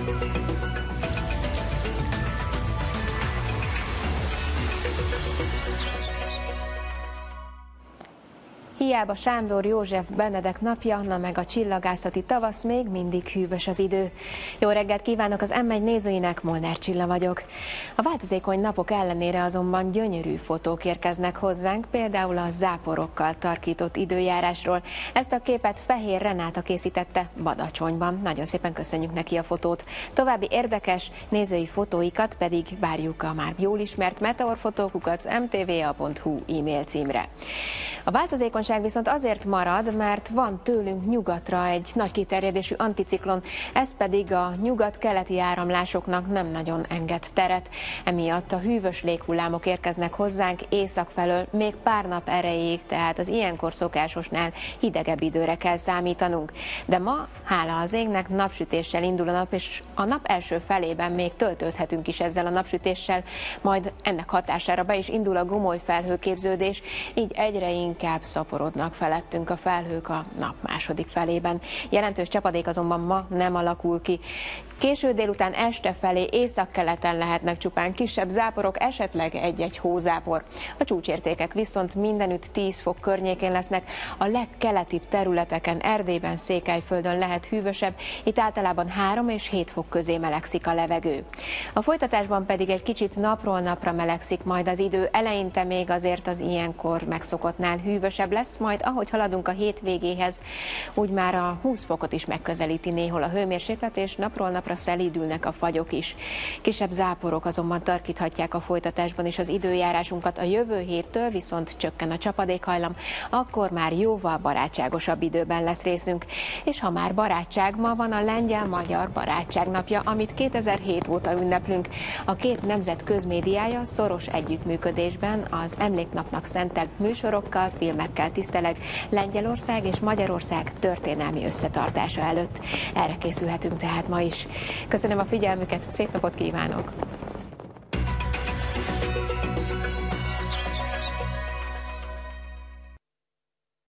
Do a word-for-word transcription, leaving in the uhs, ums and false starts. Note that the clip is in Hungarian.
Hiába Sándor József Benedek napja, na meg a csillagászati tavasz, még mindig hűvös az idő. Jó reggelt kívánok az em egy nézőinek, Molnár Csilla vagyok. A változékony napok ellenére azonban gyönyörű fotók érkeznek hozzánk, például a záporokkal tarkított időjárásról. Ezt a képet Fehér Renáta készítette Badacsonyban. Nagyon szépen köszönjük neki a fotót. További érdekes nézői fotóikat pedig várjuk a már jól ismert meteorfotókukat em té vé á pont hú e-mail címre. A változékonyság viszont azért marad, mert van tőlünk nyugatra egy nagy kiterjedésű anticiklon, ez pedig a nyugat-keleti áramlásoknak nem nagyon enged teret. Emiatt a hűvös léghullámok érkeznek hozzánk észak felől még pár nap erejéig, tehát az ilyenkor szokásosnál hidegebb időre kell számítanunk. De ma, hála az égnek, napsütéssel indul a nap, és a nap első felében még töltődhetünk is ezzel a napsütéssel, majd ennek hatására be is indul a gomoly felhőképződés, így egyre inkább szaporodnak felettünk a felhők a nap második felében. Jelentős csapadék azonban ma nem alakul ki. Késő délután este felé északkeleten lehetnek csupán kisebb záporok, esetleg egy-egy hózápor. A csúcsértékek viszont mindenütt tíz fok környékén lesznek, a legkeletibb területeken, Erdélyben, Székelyföldön lehet hűvösebb, itt általában három és hét fok közé melegszik a levegő. A folytatásban pedig egy kicsit napról napra melegszik majd az idő, eleinte még azért az ilyenkor megszokottnál hűvösebb lesz, majd ahogy haladunk a hétvégéhez, úgy már a húsz fokot is megközelíti néhol a hőmérséklet, és napról napra szelídülnek a fagyok is. Kisebb záporok azonban tarkíthatják a folytatásban is az időjárásunkat, a jövő héttől viszont csökken a csapadékhajlam, akkor már jóval barátságosabb időben lesz részünk. És ha már barátság, ma van a lengyel-magyar barátság napja, amit kétezer-hét óta ünneplünk. A két nemzet közmédiája szoros együttműködésben az emléknapnak szentelt műsorokkal, filmekkel tiszteleg Lengyelország és Magyarország történelmi összetartása előtt. Erre készülhetünk tehát ma is. Köszönöm a figyelmüket, szép napot kívánok!